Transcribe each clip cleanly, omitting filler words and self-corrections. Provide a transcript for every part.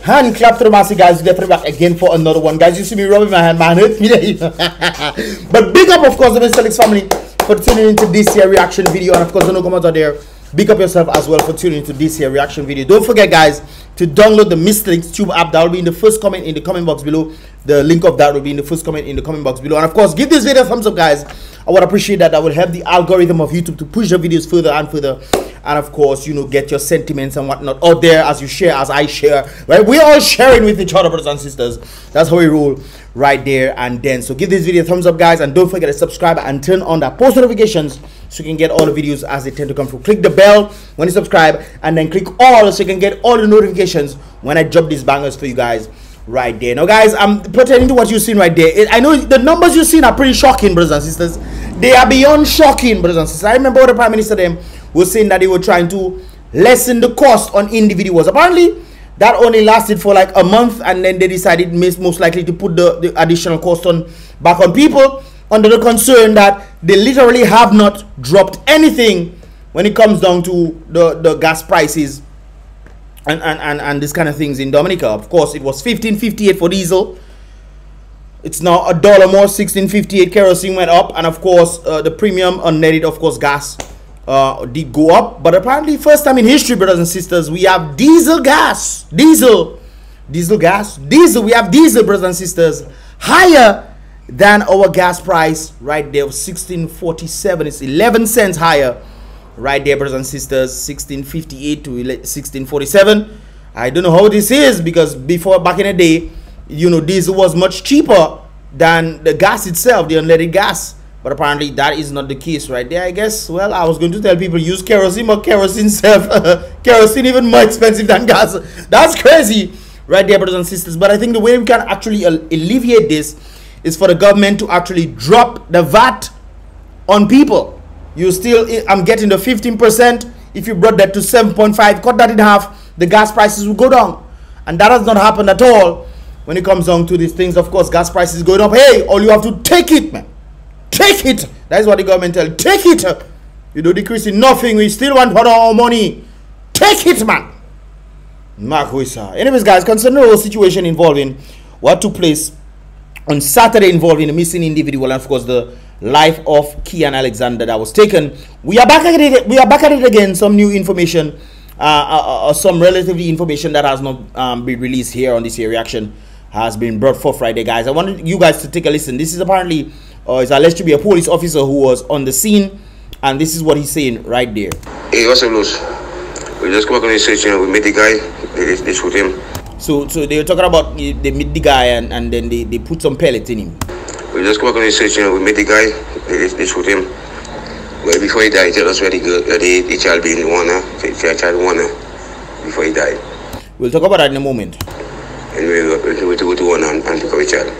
Hand clap to the massive guys. We're back again for another one, guys. You see me rubbing my hand, man. Hurt me there. But big up, of course, the Mr. Alex family for tuning into this here reaction video, and of course, the newcomers out there. Big up yourself as well for tuning into this here reaction video. Don't forget, guys, to download the Mr. Alex Tube app. That will be in the first comment in the comment box below. The link of that will be in the first comment in the comment box below. And of course, give this video a thumbs up, guys. I would appreciate that. That will help the algorithm of YouTube to push the videos further and further. And of course, you know, get your sentiments and whatnot out there as you share, as I share. Right? We're all sharing with each other, brothers and sisters. That's how we roll right there and then. So give this video a thumbs up, guys, and don't forget to subscribe and turn on that post notifications so you can get all the videos as they tend to come through. Click the bell when you subscribe, and then click all so you can get all the notifications when I drop these bangers for you guys right there. Now, guys, I'm pertaining to what you've seen right there. I know the numbers you've seen are pretty shocking, brothers and sisters. They are beyond shocking, brothers and sisters. I remember the Prime Minister them was saying that they were trying to lessen the cost on individuals. Apparently, that only lasted for like a month, and then they decided most likely to put the additional cost back on people, under the concern that they literally have not dropped anything when it comes down to the gas prices and this kind of things in Dominica. Of course, it was $15.58 for diesel. It's now $1 more, $16.58. Kerosene went up, and of course the premium unleaded, of course, gas did go up. But apparently, first time in history, brothers and sisters, we have diesel gas, diesel. We have diesel, brothers and sisters, higher than our gas price right there of $16.47. It's 11 cents higher right there, brothers and sisters. $16.58 to $16.47. I don't know how this is, because back in the day, you know, diesel was much cheaper than the gas itself, the unleaded gas. But apparently that is not the case right there, I guess. Well, I was going to tell people use kerosene, but kerosene kerosene even more expensive than gas. That's crazy right there, brothers and sisters. But I think the way we can actually alleviate this is for the government to actually drop the VAT on people. You still, I'm getting the 15%. If you brought that to 7.5, cut that in half, the gas prices will go down. And that has not happened at all when it comes down to these things. Of course, gas prices going up. Hey, all you have to take it, man. Take it. That is what the government tells. Take it. You don't decrease in nothing. We still want our money. Take it, man. Anyways, guys, concerning the whole situation involving what took place on Saturday involving a missing individual, and of course the life of Kian Alexander that was taken, we are back at it. We are back at it again. Some new information, some relatively information that has not been released here on this here reaction has been brought forth Friday, guys. I wanted you guys to take a listen. This is apparently is alleged to be a police officer who was on the scene, and this is what he's saying right there. Hey, what's up, Luz? We just come back on the station. We met the guy. They shoot him. So they were talking about they meet the guy and then they put some pellets in him. We just come back on the station. We met the guy. They shoot him. But before he died, he told us where the child being wanna, before he died. We'll talk about that in a moment. And we'll go to one and pick up the child.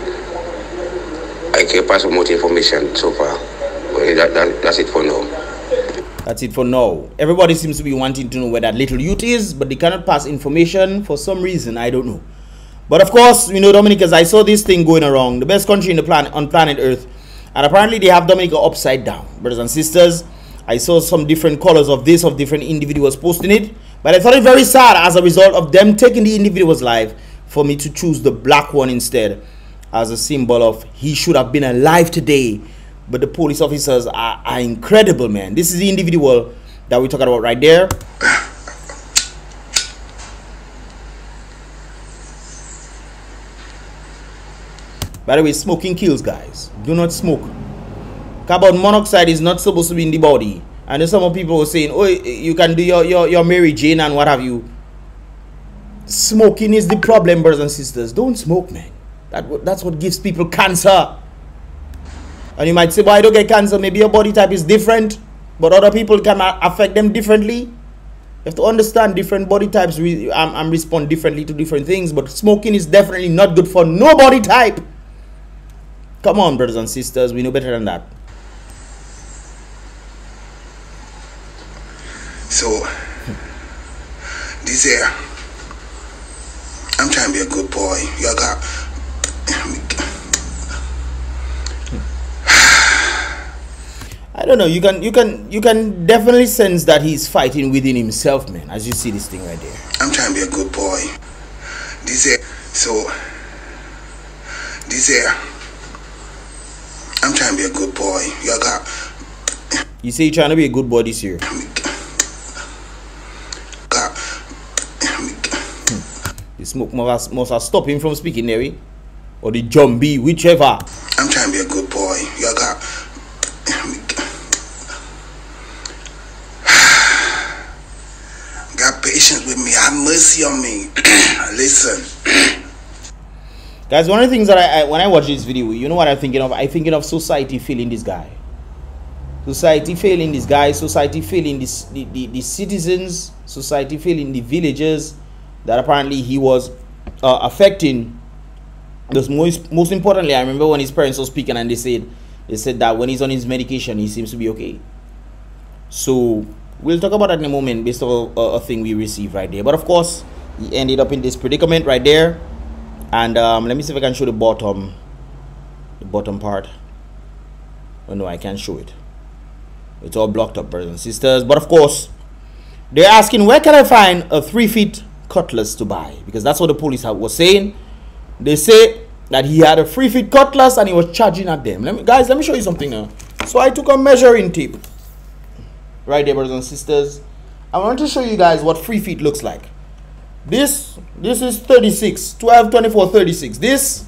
I can't pass on much information so far. But that's it for now. That's it for now. Everybody seems to be wanting to know where that little youth is, but they cannot pass information for some reason. I don't know. But of course, you know, Dominicans, I saw this thing going around. The best country in the planet, on planet Earth. And apparently they have Dominica upside down. Brothers and sisters, I saw some different colors of this, of different individuals posting it. But I thought it very sad as a result of them taking the individual's life for me to choose the black one instead as a symbol of he should have been alive today. But the police officers are incredible, man. This is the individual that we're talking about right there. By the way, smoking kills, guys. Do not smoke. Carbon monoxide is not supposed to be in the body. And then some people were saying, oh, you can do your Mary Jane and what have you. Smoking is the problem, brothers and sisters. Don't smoke, man. That's what gives people cancer. And you might say, well, I don't get cancer. Maybe your body type is different, but other people can affect them differently. You have to understand different body types and respond differently to different things. But smoking is definitely not good for no body type. Come on, brothers and sisters. We know better than that. So, this year, I'm trying to be a good boy. You got... I don't know. You can definitely sense that he's fighting within himself, man. As you see this thing right there. I'm trying to be a good boy. I'm trying to be a good boy. You got. You say you're trying to be a good boy this year. The smoke must have stopped him from speaking, Neri. Or the zombie, whichever. I'm trying to be a good boy. You got. Got patience with me. Have mercy on me. Listen. Guys, one of the things that I when I watch this video, you know what I'm thinking of? I'm thinking of society failing this guy. Society failing this guy. Society failing the citizens. Society failing the villagers that apparently he was affecting. Because most importantly, I remember when his parents were speaking and they said that when he's on his medication, he seems to be okay. So we'll talk about that in a moment based on a thing we received right there. But of course, he ended up in this predicament right there. And let me see if I can show the bottom part. Oh no, I can't show it. It's all blocked up, brothers and sisters. But of course, they're asking, where can I find a 3-feet cutlass to buy? Because that's what the police was saying. They say that he had a 3-feet cutlass and he was charging at them. Guys, let me show you something now. So I took a measuring tape right there, brothers and sisters. I want to show you guys what 3 feet looks like. This is 36, 12, 24, 36. This,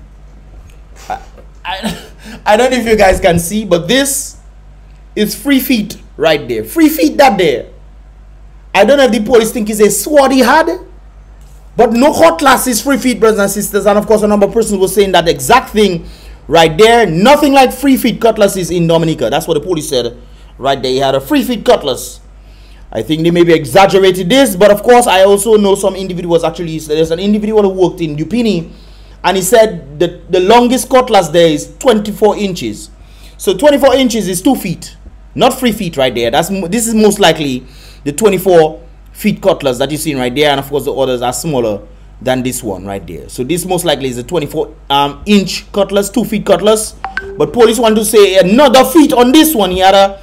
I don't know if you guys can see, but this is 3 feet right there. 3 feet that there. I don't know if the police think it's a sword he had, but no cutlass is 3 feet, brothers and sisters. And of course, a number of persons were saying that exact thing right there. Nothing like 3 feet cutlasses in Dominica. That's what the police said right there. He had a 3 feet cutlass. I think they maybe exaggerated this, but of course, I also know some individuals actually. There's an individual who worked in Dupini, and he said that the longest cutlass there is 24 inches. So 24 inches is 2 feet, not 3 feet right there. This is most likely the 24 feet cutlass that you're seeing right there, and of course the others are smaller than this one right there. So this most likely is a 24 inch cutlass, 2 feet cutlass. But police want to say another feet on this one. He had a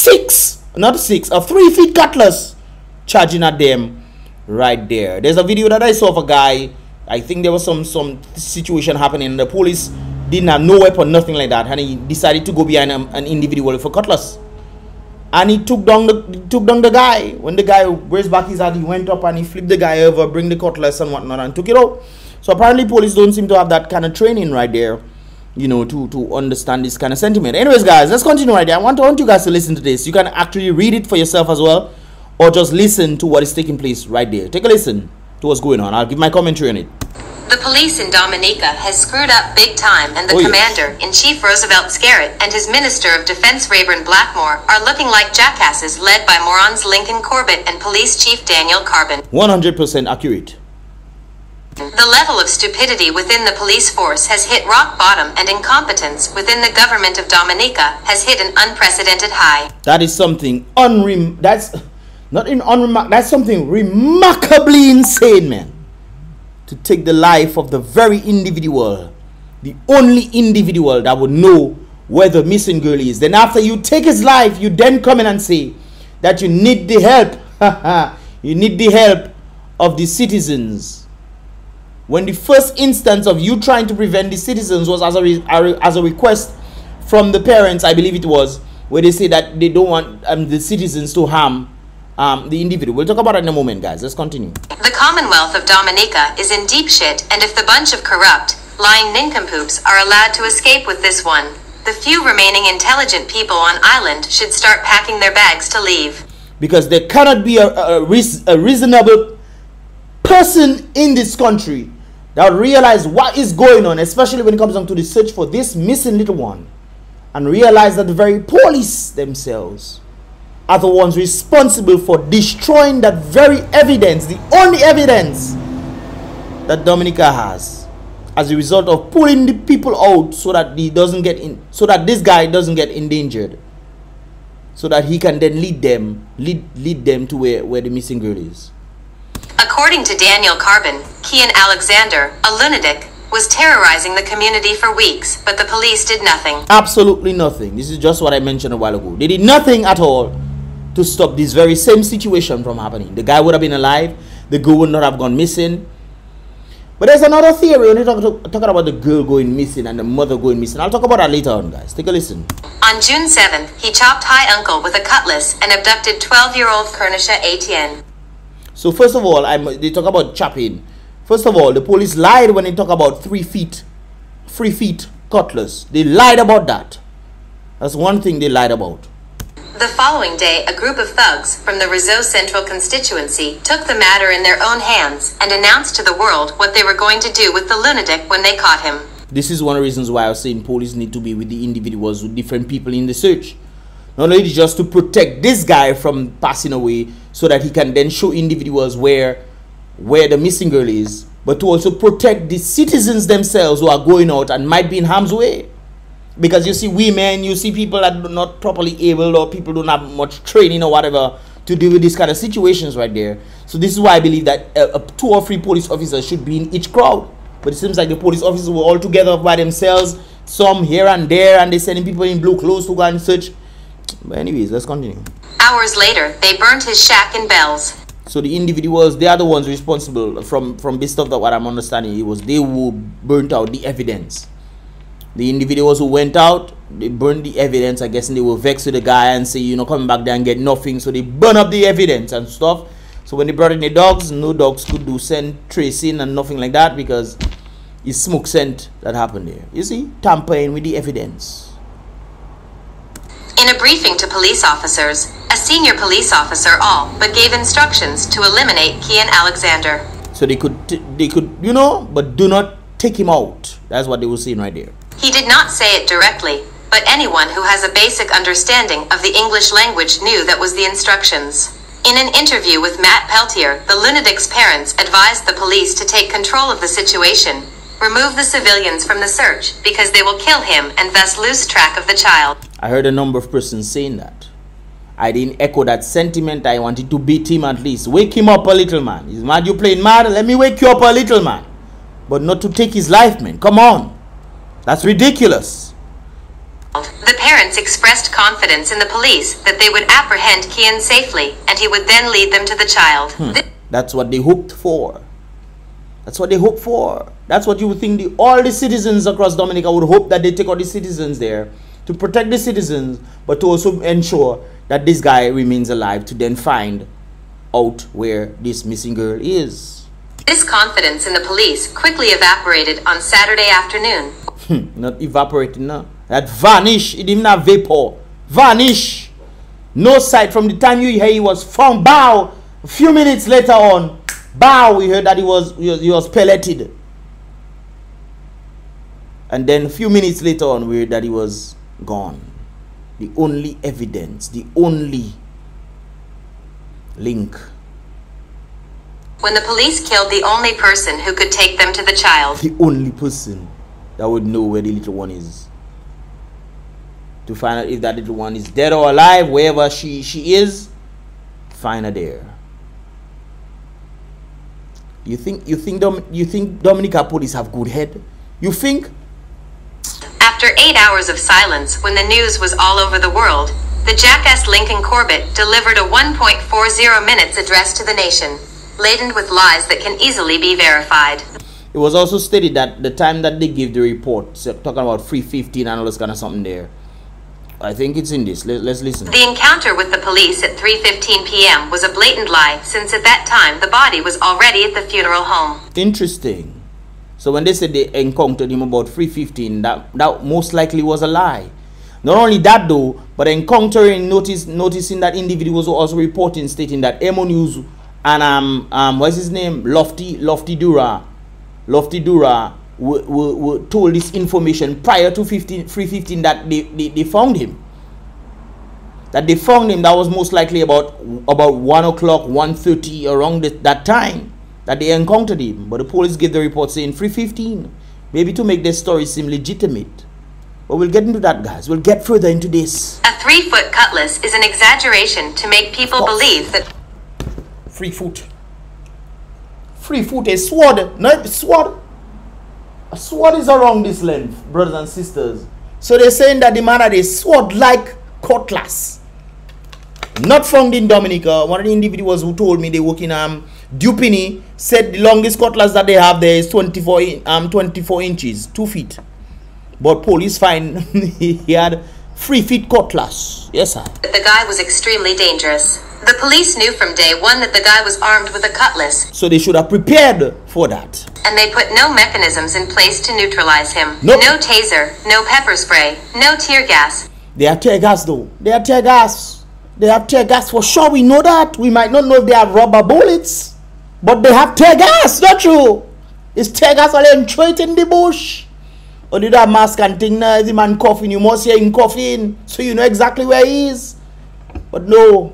3 feet cutlass charging at them right there. There's a video that I saw of a guy. I think there was some situation happening and the police didn't have no weapon, nothing like that, and he decided to go behind an individual with a cutlass, and he took down the guy. When the guy raised back his hand, he went up and he flipped the guy over, bring the cutlass and whatnot, and took it out. So apparently police don't seem to have that kind of training right there, you know, to understand this kind of sentiment. Anyways, guys, let's continue right there. I want you guys to listen to this. You can actually read it for yourself as well, or just listen to what is taking place right there. Take a listen to what's going on. I'll give my commentary on it. The police in Dominica has screwed up big time, and the Commander-in-Chief Roosevelt Scarrett and his Minister of Defense Rayburn Blackmore are looking like jackasses led by morons Lincoln Corbett and Police Chief Daniel Carbon. 100% accurate. The level of stupidity within the police force has hit rock bottom, and incompetence within the government of Dominica has hit an unprecedented high. That is something that's something remarkably insane, man. To take the life of the very individual, the only individual that would know where the missing girl is. Then after you take his life, you then come in and say that you need the help. You need the help of the citizens. When the first instance of you trying to prevent the citizens was as a request from the parents, I believe it was, where they say that they don't want the citizens to harm the individual. We'll talk about it in a moment, guys. Let's continue. The Commonwealth of Dominica is in deep shit, and if the bunch of corrupt, lying nincompoops are allowed to escape with this one, the few remaining intelligent people on island should start packing their bags to leave. Because there cannot be a reasonable person in this country that will realize what is going on, especially when it comes down to the search for this missing little one, and realize that the very police themselves are the ones responsible for destroying that very evidence, the only evidence that Dominica has, as a result of pulling the people out so that he doesn't get in, so that this guy doesn't get endangered, so that he can then lead them to where the missing girl is. According to Daniel Carbon, Kian Alexander, a lunatic, was terrorizing the community for weeks, but the police did nothing. Absolutely nothing. This is just what I mentioned a while ago. They did nothing at all to stop this very same situation from happening. The guy would have been alive. The girl would not have gone missing. But there's another theory when you're talking about the girl going missing and the mother going missing. I'll talk about that later on, guys. Take a listen. On June 7th, he chopped High Uncle with a cutlass and abducted 12-year-old Kernisha Etienne. So first of all, they talk about chopping. First of all, the police lied when they talk about 3 feet cutlass. They lied about that. That's one thing they lied about. The following day, a group of thugs from the Rizzo Central constituency took the matter in their own hands and announced to the world what they were going to do with the lunatic when they caught him. This is one of the reasons why I was saying police need to be with the individuals, with different people in the search. Not only just to protect this guy from passing away so that he can then show individuals where the missing girl is, but to also protect the citizens themselves who are going out and might be in harm's way. Because you see women, you see people that are not properly able, or people don't have much training or whatever to deal with these kind of situations right there. So this is why I believe that 2 or 3 police officers should be in each crowd. But it seems like the police officers were all together by themselves, some here and there, and they're sending people in blue clothes to go and search. But anyways, let's continue. Hours later, they burnt his shack in Bells. So the individuals, they are the ones responsible from this stuff, that what I'm understanding, it was they who burnt out the evidence. The individuals who went out, they burned the evidence. I guess, and they were vexed with the guy and say, you know, coming back there and get nothing. So they burn up the evidence and stuff. So when they brought in the dogs, no dogs could do scent tracing and nothing like that, because it's smoke scent that happened there. You see, tampering with the evidence. In a briefing to police officers, a senior police officer but gave instructions to eliminate Kian Alexander. So they could, you know, but do not take him out. That's what they were saying right there. He did not say it directly, but anyone who has a basic understanding of the English language knew that was the instructions. In an interview with Matt Peltier, the lunatic's parents advised the police to take control of the situation, remove the civilians from the search, because they will kill him and thus lose track of the child. I heard a number of persons saying that. I didn't echo that sentiment. I wanted to beat him at least. Wake him up a little, man. He's mad, you playing mad? Let me wake you up a little, man. But not to take his life, man. Come on. That's ridiculous. The parents expressed confidence in the police that they would apprehend Kian safely, and he would then lead them to the child. That's what they hoped for. That's what they hoped for. That's what you would think all the citizens across Dominica would hope, that they take all the citizens there to protect the citizens, but to also ensure that this guy remains alive, to then find out where this missing girl is. This confidence in the police quickly evaporated on Saturday afternoon. Not evaporated, no. That vanished. It didn't have vapor. Vanish. No sight. From the time you hear he was found, bow. A few minutes later on, bow, we heard that he was pelleted. And then a few minutes later on, we heard that he was gone. The only evidence, the only link. When the police killed the only person who could take them to the child. The only person that would know where the little one is. To find out if that little one is dead or alive, wherever she is, find her there. You think Dominica police have good head? You think? After 8 hours of silence, when the news was all over the world, the jackass Lincoln Corbett delivered a 1.40 minutes address to the nation, laden with lies that can easily be verified. It was also stated that the time that they gave the report, talking about 3:15 and all this kind of something there, I think it's in this. Let's listen. The encounter with the police at 3:15 p.m. was a blatant lie, since at that time the body was already at the funeral home. Interesting. So when they said they encountered him about 3:15, that most likely was a lie. Not only that though, but encountering, noticing that individuals were also reporting, stating that Emo News and what's his name, Lofty Dura were told this information prior to 3:15 that they found him. That they found him, that was most likely about 1 o'clock, 1:30, around that time that they encountered him. But the police gave the report saying 3:15, maybe to make their story seem legitimate. But we'll get into that, guys. We'll get further into this. A 3-foot cutlass is an exaggeration to make people believe that 3 foot. 3 foot, a sword. No, sword. A sword is around this length, brothers and sisters. So they're saying that the man had a sword-like cutlass. Not found in Dominica. One of the individuals who told me they work in Dupini said the longest cutlass that they have there is 24 inches, 2 feet. But police find he had 3 feet cutlass. Yes, sir. The guy was extremely dangerous. The police knew from day one that the guy was armed with a cutlass. So they should have prepared for that. And they put no mechanisms in place to neutralize him. Nope. No taser, no pepper spray, no tear gas. They have tear gas though. They have tear gas. They have tear gas for sure. We know that. We might not know if they have rubber bullets. But they have tear gas. Not true. It's tear gas or they throw it in the bush. Or did have mask and thing now? Is the man coughing? You must hear him coughing. So you know exactly where he is. But no.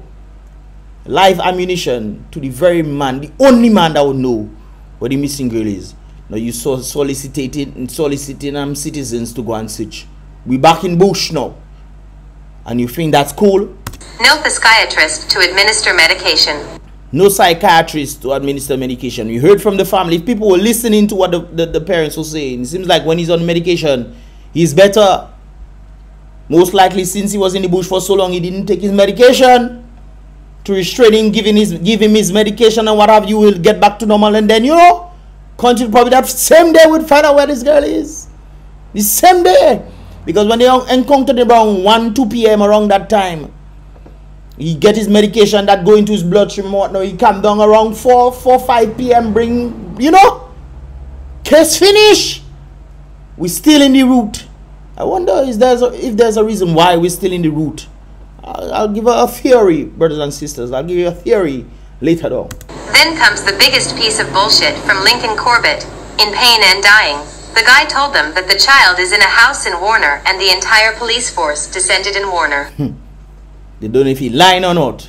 Live ammunition to the very man, the only man that would know where the missing girl is. Now you saw soliciting citizens to go and search. We back in bush now. And you think that's cool? No psychiatrist to administer medication. No psychiatrist to administer medication. We heard from the family. If people were listening to what the parents were saying, it seems like when he's on medication, he's better. Most likely since he was in the bush for so long, he didn't take his medication. To restrain him, give him his medication and what have you, will get back to normal. And then, you know, continue probably that same day we'll find out where this girl is. The same day. Because when they encountered him around 1, 2 p.m. around that time, he get his medication that go into his bloodstream and whatnot. He come down around 4, 5 p.m. bring, you know, case finish. We're still in the route. I wonder if there's a reason why we're still in the route. I'll give her a theory, brothers and sisters. I'll give you a theory later on. Then comes the biggest piece of bullshit from Lincoln Corbett. In pain and dying, the guy told them that the child is in a house in Warner and the entire police force descended in Warner. They don't know if he lying or not.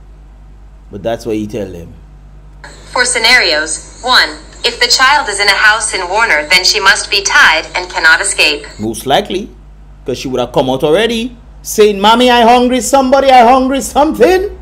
But that's what he tell them. For scenarios, 1. If the child is in a house in Warner, then she must be tied and cannot escape. Most likely. Because she would have come out already. Saying, Mommy, I hungry, somebody, I hungry, something.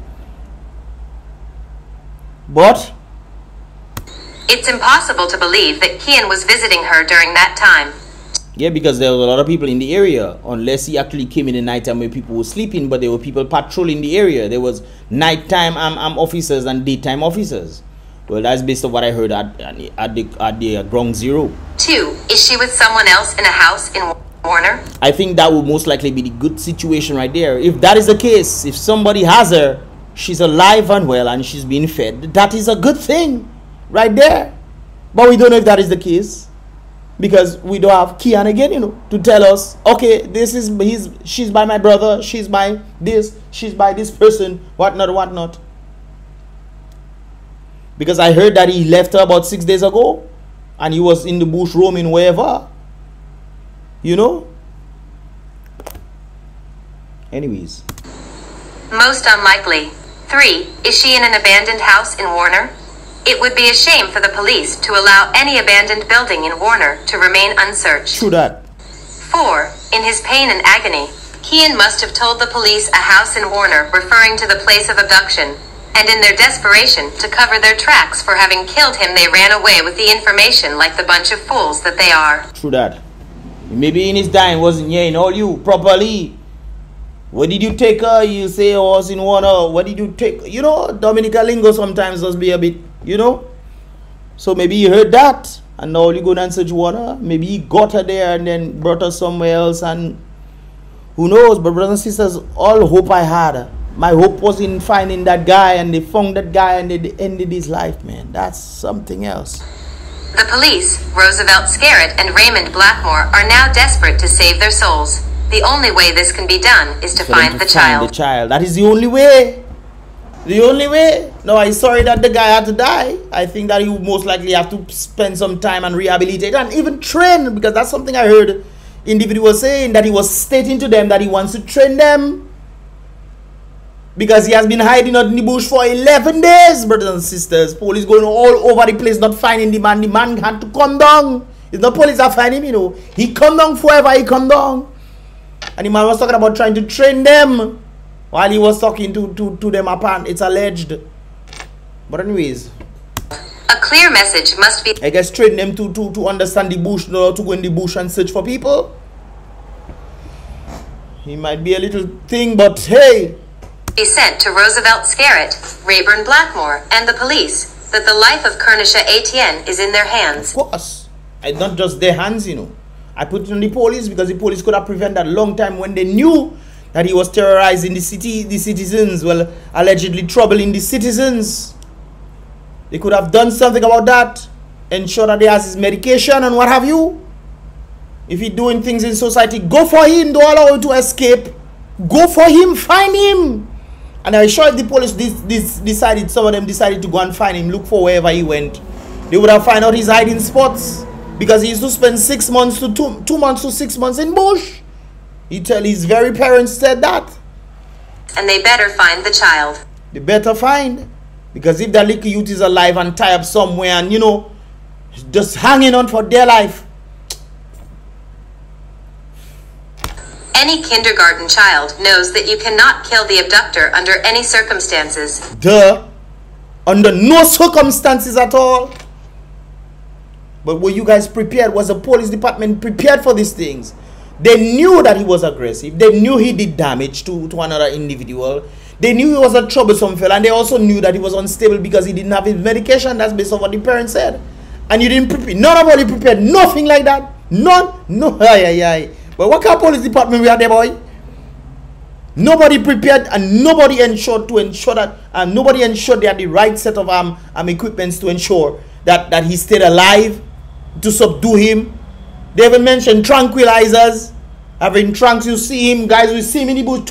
But it's impossible to believe that Kian was visiting her during that time. Yeah, because there were a lot of people in the area. Unless he actually came in the night time where people were sleeping, but there were people patrolling the area. There was nighttime officers and daytime officers. Well, that's based on what I heard at the ground zero. 2. Is she with someone else in a house in Warner? I think that would most likely be the good situation right there. If that is the case, if somebody has her, she's alive and well and she's being fed, that is a good thing right there. But we don't know if that is the case because we don't have Kian again, you know, to tell us, okay, she's by my brother, she's by this, she's by this person, whatnot. Because I heard that he left her about 6 days ago and he was in the bush roaming wherever. You know? Anyways. Most unlikely. 3. Is she in an abandoned house in Warner? It would be a shame for the police to allow any abandoned building in Warner to remain unsearched. True that. 4. In his pain and agony, Kian must have told the police a house in Warner referring to the place of abduction. And in their desperation to cover their tracks for having killed him, they ran away with the information like the bunch of fools that they are. True that. Maybe in his time wasn't hearing all you properly. Where did you take her? You say I was in Warner. Where did you take? You know, Dominica lingo sometimes does be a bit, you know. So maybe he heard that. And now you go and search Warner. Maybe he got her there and then brought her somewhere else. And who knows? But brothers and sisters, all hope I had. My hope was in finding that guy. And they found that guy and they ended his life, man. That's something else. The police, Roosevelt Scarrett and Raymond Blackmore, are now desperate to save their souls. The only way this can be done is to find the child. That is the only way. The only way. No, I'm sorry that the guy had to die. I think that he would most likely have to spend some time and rehabilitate and even train, because that's something I heard individual saying, that he was stating to them that he wants to train them. Because he has been hiding out in the bush for 11 days, brothers and sisters. Police going all over the place, not finding the man. The man had to come down. It's not police that find him, you know. He come down forever, he come down. And the man was talking about trying to train them while he was talking to them upon. It's alleged. But anyways. A clear message must be... I guess train them to understand the bush, know how to go in the bush and search for people. He might be a little thing, but hey... be sent to Roosevelt Scarrett, Rayburn Blackmore, and the police. that the life of Kernisha Etienne is in their hands. Of course. And not just their hands, you know. I put it on the police because the police could have prevented that long time when they knew that he was terrorizing the citizens, well, allegedly troubling the citizens. They could have done something about that, ensure that he has his medication and what have you. If he's doing things in society, go for him. Don't allow him to escape. Go for him. Find him. And I'm sure if the police decided, some of them decided to go and find him, look for wherever he went, they would have found out his hiding spots. Because he used to spend 6 months to 2 months to 6 months in bush. His very parents said that. And they better find the child. They better find. Because if that little youth is alive and tied up somewhere and, you know, just hanging on for their life. Any kindergarten child knows that you cannot kill the abductor under any circumstances. Duh. Under no circumstances at all. But were you guys prepared? Was the police department prepared for these things? They knew that he was aggressive. They knew he did damage to another individual. They knew he was a troublesome fella. And they also knew that he was unstable because he didn't have his medication. That's based on what the parents said. And you didn't prepare. Nobody prepared. Nothing like that. None. No. Aye. But what kind of police department we are there, boy? Nobody prepared and nobody ensured that nobody ensured they had the right set of equipments to ensure that he stayed alive, to subdue him. They even mentioned tranquilizers. Having trunks, you see him, guys, we see him in the bush.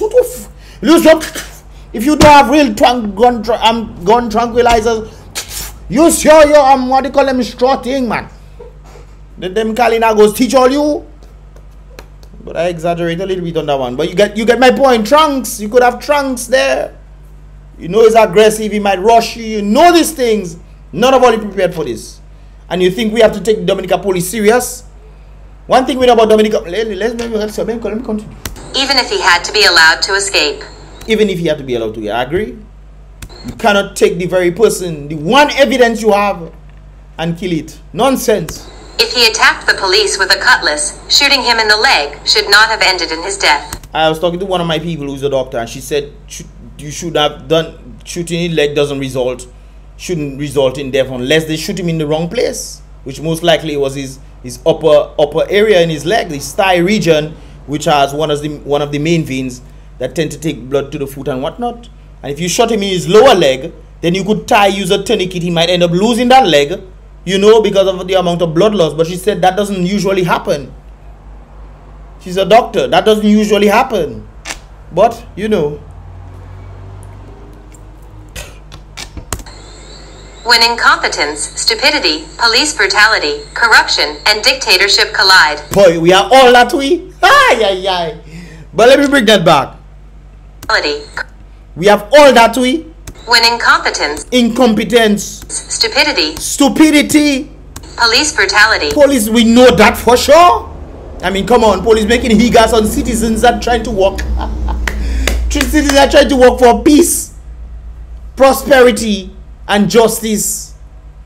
If you don't have real gun tranquilizers, use your what do you call them, straw thing, man. Them Kalinagos teach all you. But I exaggerate a little bit on that one. But you get my point. Trunks. You could have trunks there. You know he's aggressive. He might rush you. You know these things. None of all prepared for this. And you think we have to take Dominica police serious? One thing we know about Dominica. Let me continue. Even if he had to be allowed to escape. Even if he had to be allowed to. I agree. You cannot take the very person, the one evidence you have, and kill it. Nonsense. If he attacked the police with a cutlass, shooting him in the leg should not have ended in his death. I was talking to one of my people who's a doctor, and she said you should have done shooting in the leg shouldn't result in death unless they shoot him in the wrong place, which most likely was his upper area in his leg, his thigh region, which has one of the main veins that tend to take blood to the foot and whatnot. And if you shot him in his lower leg, then you could use a tourniquet. He might end up losing that leg, you know, because of the amount of blood loss. But she said that doesn't usually happen. She's a doctor. That doesn't usually happen. But, you know. When incompetence, stupidity, police brutality, corruption, and dictatorship collide. Boy, we are all that way. Aye. But let me bring that back. We have all that way. When incompetence, stupidity, police brutality. Police, we know that for sure. I mean, come on, police making higas on citizens that trying to work. Citizens that trying to work for peace, prosperity, and justice.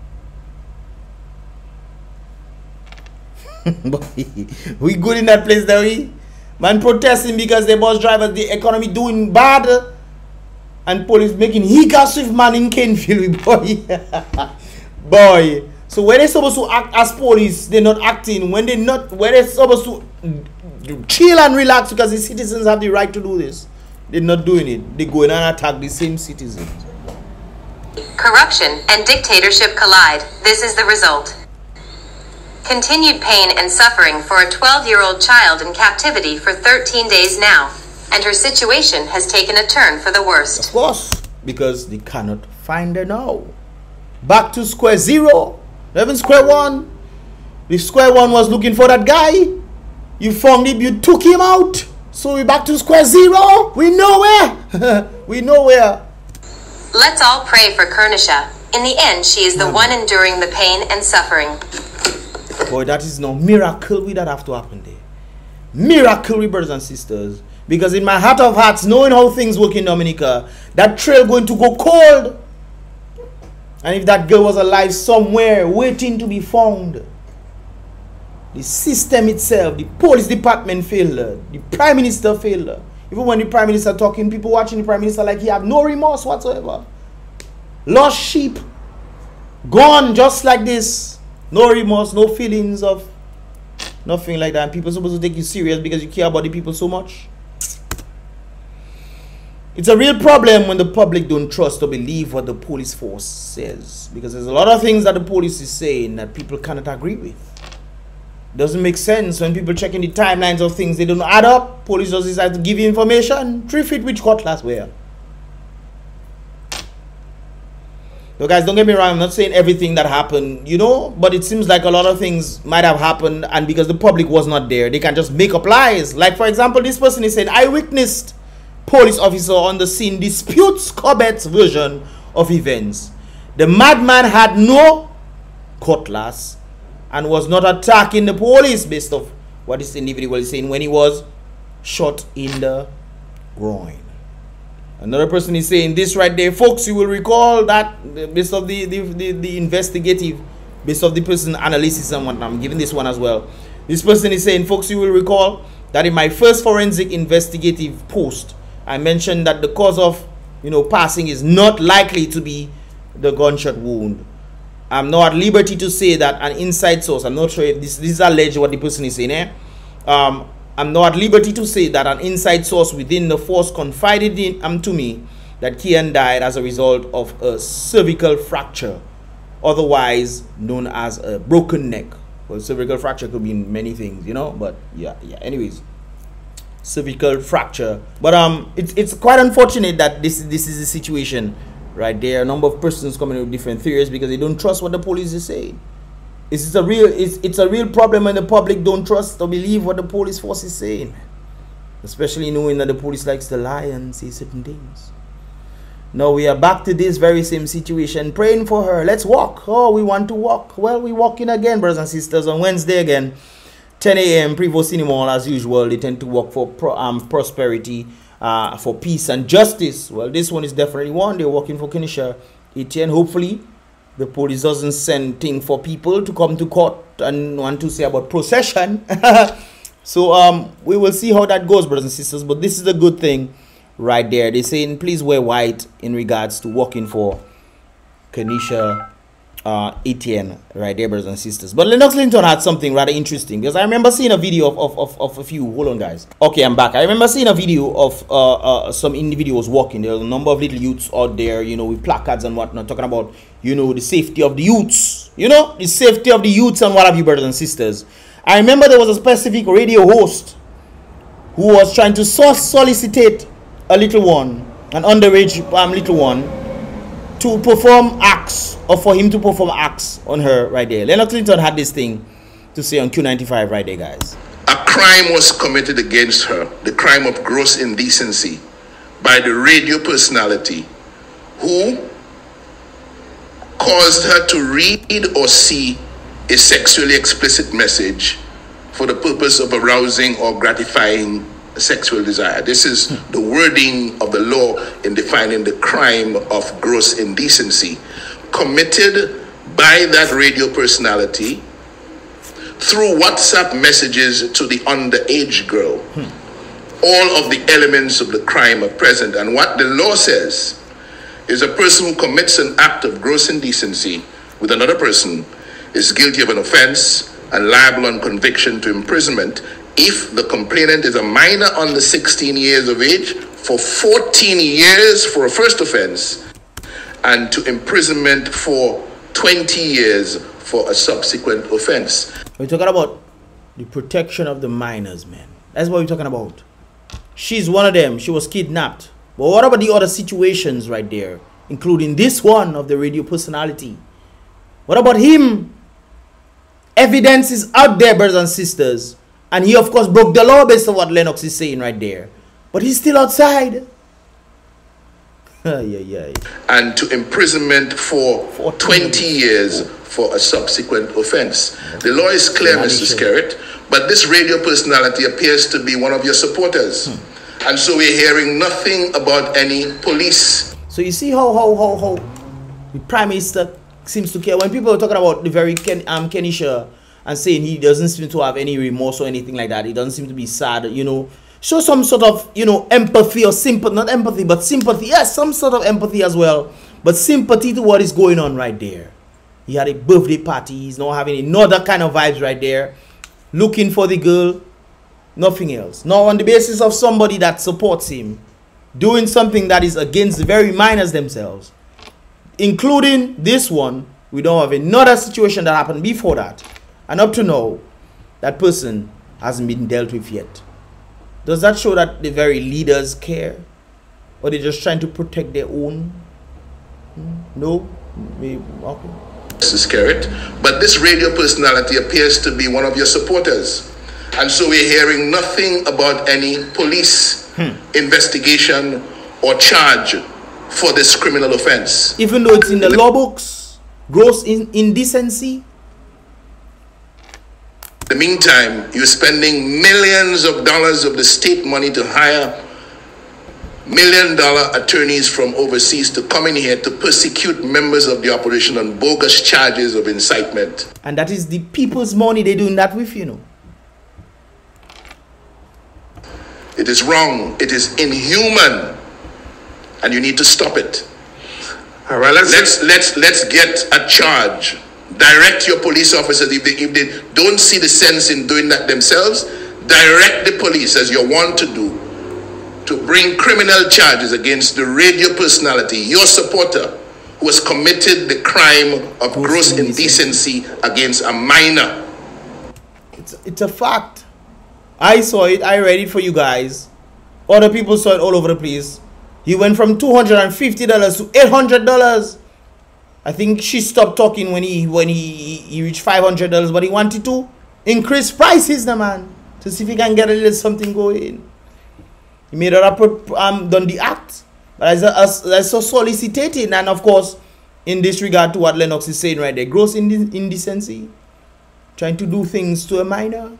We good in that place, there we. Man protesting because the bus drivers, the economy doing bad. And police making higas with man in Kenfield, boy. Boy. So when they're supposed to act as police, they're not acting. When they're supposed to chill and relax because the citizens have the right to do this, they're not doing it. They go in and attack the same citizens. Corruption and dictatorship collide. This is the result. Continued pain and suffering for a 12-year-old child in captivity for 13 days now. And her situation has taken a turn for the worst. Of course, because they cannot find her now. Back to square zero. Even square one. The square one was looking for that guy. You found him, you took him out. So we're back to square zero. We know where. We know where. Let's all pray for Kernisha. In the end, she is the one enduring the pain and suffering. Boy, that is no miracle. We that have to happen there. Miracle, brothers and sisters. Because in my heart of hearts, knowing how things work in Dominica, that trail going to go cold. And if that girl was alive somewhere, waiting to be found, the system itself, the police department failed her. The Prime Minister failed her. Even when the Prime Minister talking, people watching the Prime Minister like he have no remorse whatsoever. Lost sheep. Gone just like this. No remorse, no feelings of nothing like that. And people are supposed to take you serious because you care about the people so much. It's a real problem when the public don't trust or believe what the police force says. Because there's a lot of things that the police is saying that people cannot agree with. Doesn't make sense when people checking the timelines of things, they don't add up. Police just decide to give you information. 3 feet which cutlass where? So guys, don't get me wrong, I'm not saying everything that happened, you know, but it seems like a lot of things might have happened, and because the public was not there, they can just make up lies. Like, for example, this person is saying, I witnessed police officer on the scene disputes Corbett's version of events. The madman had no cutlass and was not attacking the police based off what this individual is saying when he was shot in the groin. Another person is saying this right there, folks. You will recall that based of the investigative, based of the person analysis and whatnot. I'm giving this one as well. This person is saying, folks, you will recall that in my first forensic investigative post, I mentioned that the cause of, you know, passing is not likely to be the gunshot wound. I'm not at liberty to say that an inside source, I'm not sure if this is alleged what the person is saying, I'm not at liberty to say that an inside source within the force confided in to me that Kian died as a result of a cervical fracture, otherwise known as a broken neck. Well, cervical fracture could mean many things, you know, but yeah. Anyways, cervical fracture. But it's quite unfortunate that this is the situation. Right there, a number of persons coming with different theories because they don't trust what the police is saying. It's a real problem when the public don't trust or believe what the police force is saying, especially knowing that the police likes to lie and say certain things. Now we are back to this very same situation, praying for her. Let's walk. Oh, we want to walk. Well, we walking again, brothers and sisters, on Wednesday again, 10 a.m. Prevost Cinema as usual. They tend to walk for prosperity. For peace and justice. Well, this one is definitely one. They're working for Kenisha Etienne. Hopefully the police doesn't send thing for people to come to court and want to say about procession. So we will see how that goes, brothers and sisters, but this is a good thing right there. They're saying please wear white in regards to working for Kenisha Etienne right there, brothers and sisters. But Lennox Linton had something rather interesting, because I remember seeing a video of a few, hold on guys, okay, I'm back. I remember seeing a video of some individuals walking. There are a number of little youths out there, you know, with placards and whatnot, talking about, you know, the safety of the youths, you know, the safety of the youths and what have you, brothers and sisters. I remember there was a specific radio host who was trying to solicitate a little one, an underage little one, to perform acts, or for him to perform acts on her right there. Lennox Linton had this thing to say on Q95 right there, guys. A crime was committed against her, the crime of gross indecency, by the radio personality who caused her to read or see a sexually explicit message for the purpose of arousing or gratifying sexual desire. This is the wording of the law in defining the crime of gross indecency committed by that radio personality through WhatsApp messages to the underage girl. All of the elements of the crime are present, and what the law says is a person who commits an act of gross indecency with another person is guilty of an offense and liable on conviction to imprisonment if the complainant is a minor under 16 years of age, for 14 years for a first offense, and to imprisonment for 20 years for a subsequent offense. We're talking about the protection of the minors, man. That's what we're talking about. She's one of them. She was kidnapped. But what about the other situations right there, including this one of the radio personality? What about him? Evidence is out there, brothers and sisters. And he, of course, broke the law based on what Lennox is saying right there. But he's still outside. And to imprisonment for 20 years for a subsequent offense. The law is clear, Mr. Skerritt, but this radio personality appears to be one of your supporters. And so we're hearing nothing about any police. So you see how the Prime Minister seems to care. When people are talking about the very Kenisha and saying he doesn't seem to have any remorse or anything like that, he doesn't seem to be sad, you know, show some sort of, you know, empathy or sympathy, not empathy, but sympathy. Yes, some sort of empathy as well, but sympathy to what is going on right there. He had a birthday party. He's now having another kind of vibes right there. Looking for the girl. Nothing else. Now on the basis of somebody that supports him. Doing something that is against the very minors themselves. Including this one. We don't have another situation that happened before that. And up to now, that person hasn't been dealt with yet. Does that show that the very leaders care? Or they're just trying to protect their own? No? Maybe, okay. Mrs. Skerritt, but this radio personality appears to be one of your supporters. And so we're hearing nothing about any police investigation or charge for this criminal offense. Even though it's in the law books, gross indecency. In the meantime, you're spending millions of dollars of the state money to hire million-dollar attorneys from overseas to come in here to persecute members of the opposition on bogus charges of incitement. And that is the people's money they're doing that with, you know. It is wrong. It is inhuman. And you need to stop it. All right, let's get a charge. Direct your police officers. If they don't see the sense in doing that themselves, direct the police, as you're wont to do, to bring criminal charges against the radio personality, your supporter, who has committed the crime of gross indecency against a minor. It's a fact. I saw it. I read it for you guys. Other people saw it all over the place. He went from $250 to $800. I think she stopped talking when he reached $500, but he wanted to increase prices, the man, to see if he can get a little something going. He made a report, done the act, but as so solicited, and of course, in this regard to what Lennox is saying right there, gross indecency, trying to do things to a minor,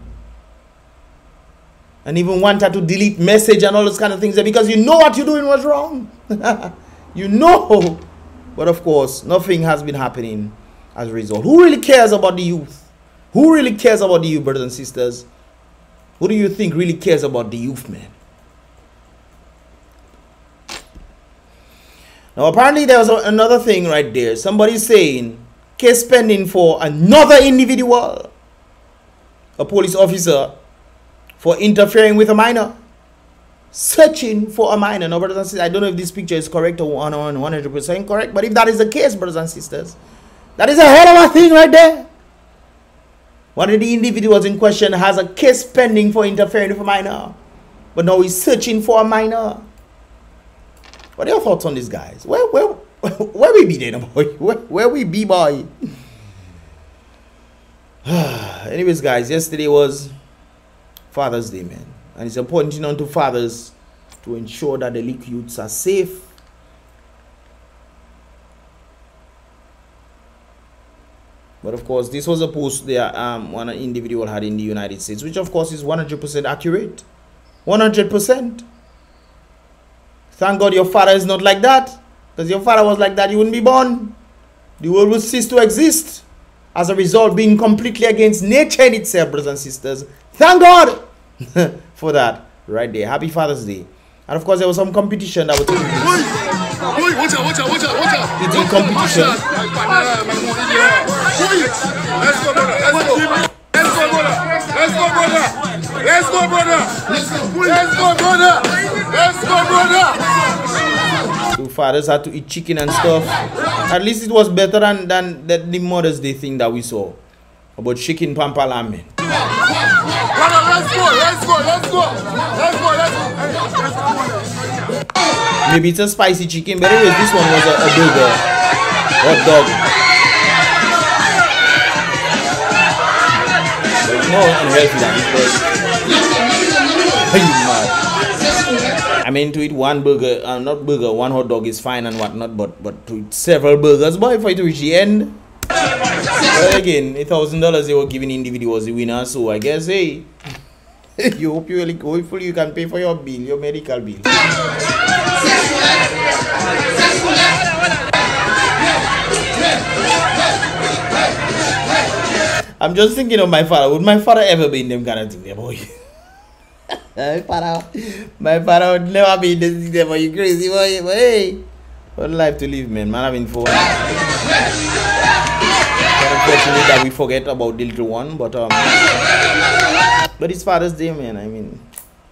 and even wanted to delete message and all those kind of things because you know what you're doing was wrong. You know, but of course, nothing has been happening as a result. Who really cares about the youth? Who really cares about the youth, brothers and sisters? Who do you think really cares about the youth, man? Now, apparently there was another thing right there. Somebody saying case pending for another individual, a police officer, for interfering with a minor, searching for a minor. Now, brothers and sisters, I don't know if this picture is correct or 100% correct, but if that is the case, brothers and sisters, that is a hell of a thing right there. One of the individuals in question has a case pending for interfering with a minor, but now he's searching for a minor. What are your thoughts on this, guys? Where we be then, boy? Where we be, boy? Anyways, guys, yesterday was Father's Day, man. And it's important, you know, to fathers to ensure that the leak youths are safe. But of course, this was a post there one individual had in the United States, which of course is 100% accurate. 100%. Thank God your father is not like that. Because your father was like that, you wouldn't be born. The world would cease to exist. As a result, being completely against nature in itself, brothers and sisters. Thank God for that right there. Happy Father's Day. And of course, there was some competition that was taking place. Watch out. Eating competition. Let's go, brother. Two fathers had to eat chicken and stuff. At least it was better than the Mother's Day thing that we saw about chicken pampalam, man. Let's go. Maybe it's a spicy chicken, but anyways, this one was a burger, hot dog. But no unhealthy that is. I mean, to eat one burger, one hot dog is fine and whatnot, but to eat several burgers, boy, for it to reach the end. Well, again, $1,000 they were giving individuals the winner, so I guess, hey, you hope you really hopefully you can pay for your bill, your medical bill. I'm just thinking of my father. Would my father ever be in them kind of thing there, boy? My father would never be in this thing there, boy. You crazy, boy. But hey, what a life to live, man. Man, having fun. unfortunate that we forget about the little one, but it's Father's Day, man. I mean,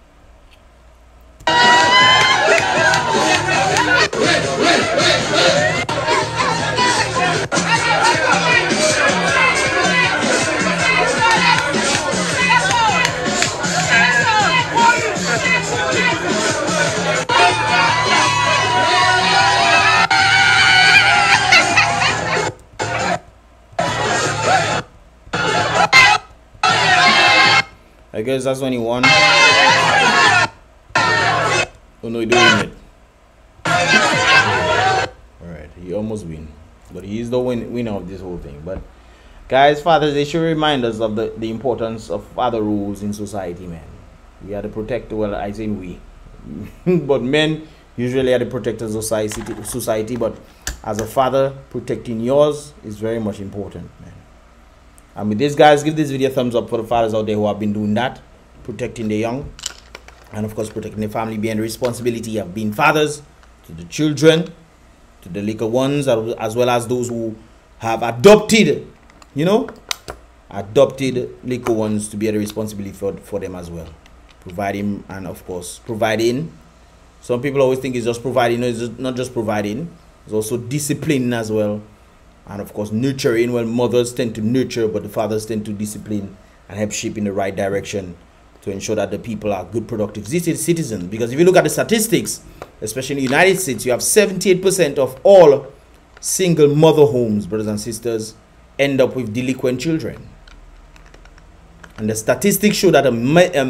I guess that's when he won. Oh no, he doing it. Alright, he almost win. But he's the winner of this whole thing. But guys, fathers, they should remind us of the importance of father rules in society, man. We are the protector, well, I say we. But men usually are the protectors of society. But as a father, protecting yours is very much important, man. And with this, guys, give this video a thumbs up for the fathers out there who have been doing that, protecting the young, and of course protecting the family, being the responsibility of being fathers to the children, to the little ones, as well as those who have adopted, you know, adopted little ones, to be the responsibility for them as well. Providing, and of course providing. Some people always think it's just providing. No, it's not just providing, it's also disciplining as well. And of course nurturing. Well, mothers tend to nurture, but the fathers tend to discipline and help shape in the right direction to ensure that the people are good, productive citizens. Because if you look at the statistics, especially in the United States, you have 78% of all single mother homes, brothers and sisters, end up with delinquent children. And the statistics show that a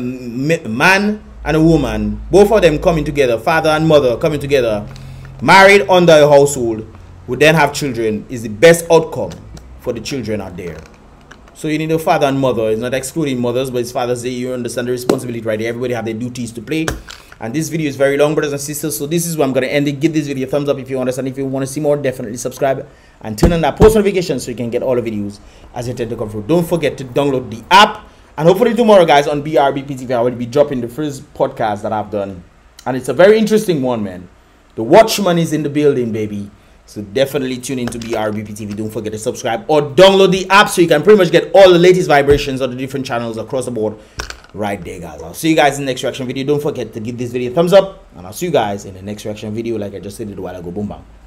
man and a woman, both of them coming together, father and mother coming together, married under a household, would then have children, is the best outcome for the children out there. So you need a father and mother. It's not excluding mothers, but it's Father's Day. You understand the responsibility right there. Everybody have their duties to play. And this video is very long, brothers and sisters. So this is where I'm going to end it. Give this video a thumbs up if you understand. If you want to see more, definitely subscribe. And turn on that post notification so you can get all the videos as they tend to come through. Don't forget to download the app. And hopefully tomorrow, guys, on BRBP TV, I will be dropping the first podcast that I've done. And it's a very interesting one, man. The Watchman is in the building, baby. So definitely tune in to BRBP TV. Don't forget to subscribe or download the app so you can pretty much get all the latest vibrations of the different channels across the board right there, guys. I'll see you guys in the next reaction video. Don't forget to give this video a thumbs up, and I'll see you guys in the next reaction video, like I just said a while ago. Boom, bang.